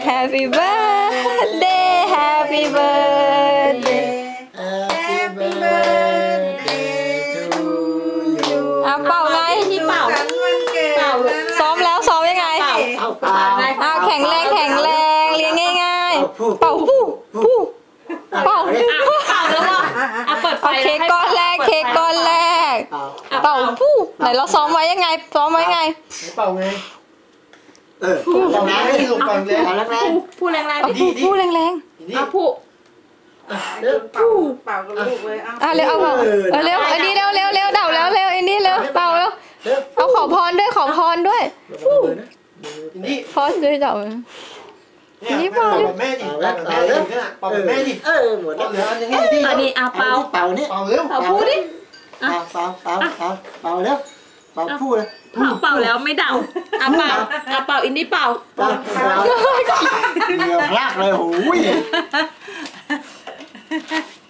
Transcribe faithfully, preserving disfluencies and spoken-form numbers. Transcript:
Happy birthday Happy birthday Happy birthday to you อ่ะเป่าไงที่เป่าเป่าซ้อมแล้วซ้อมยังไงเอาเป่าอ้าวแข็งแรงแข็งแรงเลี้ยงง่ายๆเป่าผู้ผู้เป่าเป่าแล้วอ่ะเปิดไฟเค้กก้อนแรกเค้กก้อนแรกเป่าผู้ไหนเราซ้อมไว้ยังไงซ้อมไว้ยังไงเป่าไงเออเป่าแรงให้ลูกเป่าแรงแรงผู้แรงแรงผู้ผู้แรงแรงเอาผู้ผู้เป่ากับลูกเลยอ่ะเร็วเอาเป่าเร็วอันนี้เร็วเร็วเร็วเดาแล้วเร็วอันนี้เร็วเป่าแล้วเอาขอพรด้วยขอพรด้วยพรด้วยเดานี่เป่าแม่ดิเป่าแม่ดิเป่าแม่ดิเออหมดแล้วเหลืออันนี้ดิอันนี้อ่ะเป่าเป่านี่เป่าเร็วเป่าผู้ดิเป่าเป่าเป่าเป่าเป่าเร็วเป่าผู้เลยเป่าแล้วไม่เดาอ่ะเป่าอ่ะเป่าอินดี้เป่าเป่าเหงื่อพลากเลยโอ้ย